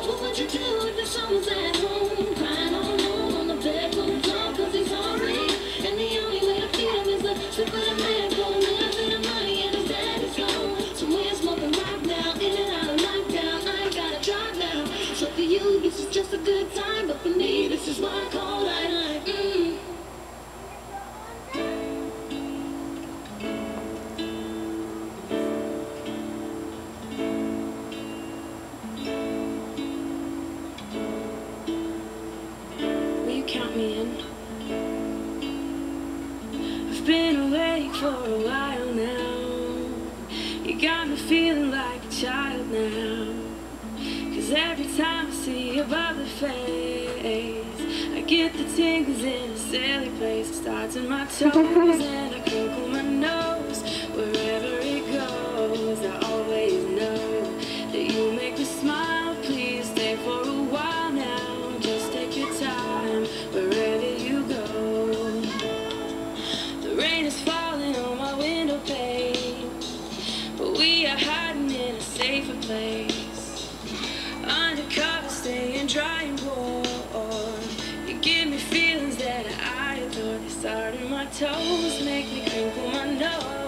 What would you do if your son was at home, crying all alone on the bedroom floor, 'cause he's hungry, and the only way to feed him is to slip with a man going nothing to money, and his daddy's gone. So we're smoking rock now, in and out of lockdown. I ain't got a job now. So for you, this is just a good time, but for me, this is what I call life. Count me in. I've been awake for a while now. You got me feeling like a child now. 'Cause every time I see your bubbly face, I get the tingles in a silly place. It starts in my toes and I crinkle my nose. Wherever it goes, I always know that you make me smile. Please stay for a while now. Just take your time wherever you go. The rain is falling on my window pane, but we are hiding in a safer place. Undercover, staying dry and warm. You give me feelings that I adore. They start in my toes, make me crinkle my nose.